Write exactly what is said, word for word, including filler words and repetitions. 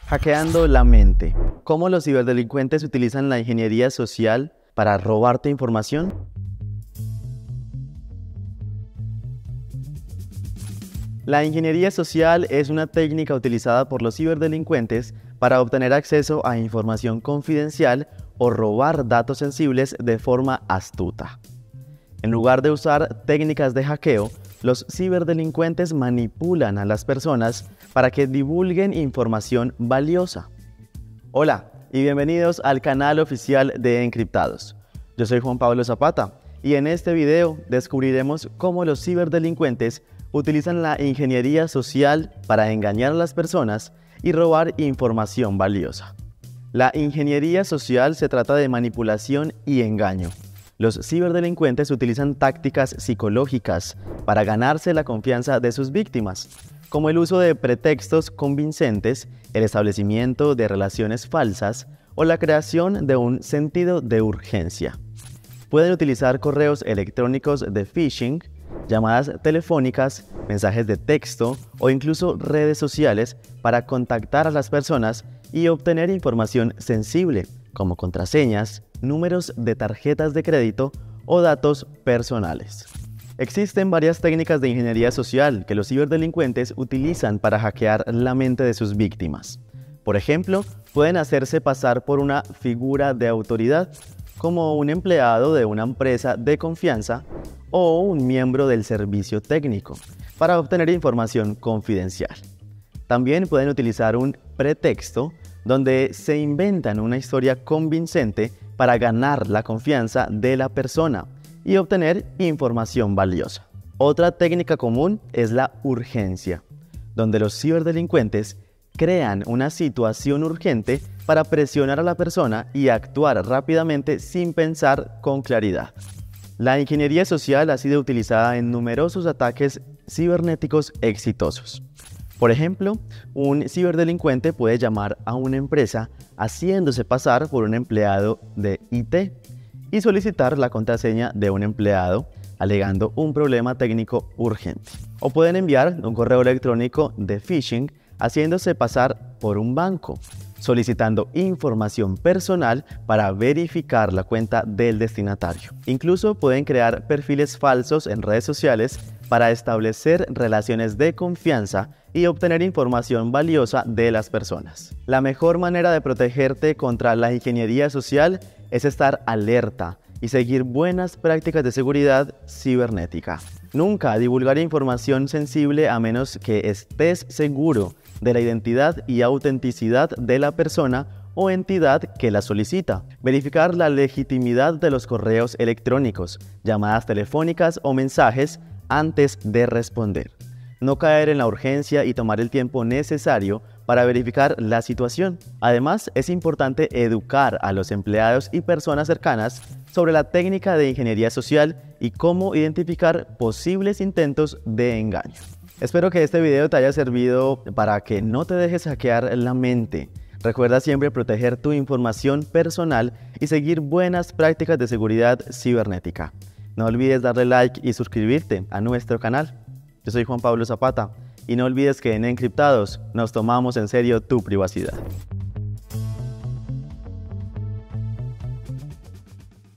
Hackeando la mente. ¿Cómo los ciberdelincuentes utilizan la ingeniería social para robarte información? La ingeniería social es una técnica utilizada por los ciberdelincuentes para obtener acceso a información confidencial o robar datos sensibles de forma astuta. En lugar de usar técnicas de hackeo, los ciberdelincuentes manipulan a las personas para que divulguen información valiosa. Hola y bienvenidos al canal oficial de Encriptados. Yo soy Juan Pablo Zapata y en este video descubriremos cómo los ciberdelincuentes utilizan la ingeniería social para engañar a las personas y robar información valiosa. La ingeniería social se trata de manipulación y engaño. Los ciberdelincuentes utilizan tácticas psicológicas para ganarse la confianza de sus víctimas, como el uso de pretextos convincentes, el establecimiento de relaciones falsas o la creación de un sentido de urgencia. Pueden utilizar correos electrónicos de phishing, llamadas telefónicas, mensajes de texto o incluso redes sociales para contactar a las personas y obtener información sensible, como contraseñas, números de tarjetas de crédito o datos personales. Existen varias técnicas de ingeniería social que los ciberdelincuentes utilizan para hackear la mente de sus víctimas. Por ejemplo, pueden hacerse pasar por una figura de autoridad, como un empleado de una empresa de confianza o un miembro del servicio técnico, para obtener información confidencial. También pueden utilizar un pretexto donde se inventan una historia convincente para ganar la confianza de la persona y obtener información valiosa. Otra técnica común es la urgencia, donde los ciberdelincuentes crean una situación urgente para presionar a la persona y actuar rápidamente sin pensar con claridad. La ingeniería social ha sido utilizada en numerosos ataques cibernéticos exitosos. Por ejemplo, un ciberdelincuente puede llamar a una empresa haciéndose pasar por un empleado de I T y solicitar la contraseña de un empleado, alegando un problema técnico urgente. O pueden enviar un correo electrónico de phishing haciéndose pasar por un banco, solicitando información personal para verificar la cuenta del destinatario. Incluso pueden crear perfiles falsos en redes sociales para establecer relaciones de confianza y obtener información valiosa de las personas. La mejor manera de protegerte contra la ingeniería social es estar alerta y seguir buenas prácticas de seguridad cibernética. Nunca divulgar información sensible a menos que estés seguro de la identidad y autenticidad de la persona o entidad que la solicita. Verificar la legitimidad de los correos electrónicos, llamadas telefónicas o mensajes antes de responder. No caer en la urgencia y tomar el tiempo necesario para verificar la situación. Además, es importante educar a los empleados y personas cercanas sobre la técnica de ingeniería social y cómo identificar posibles intentos de engaño. Espero que este video te haya servido para que no te dejes hackear la mente. Recuerda siempre proteger tu información personal y seguir buenas prácticas de seguridad cibernética. No olvides darle like y suscribirte a nuestro canal. Yo soy Juan Pablo Zapata y no olvides que en Encriptados nos tomamos en serio tu privacidad.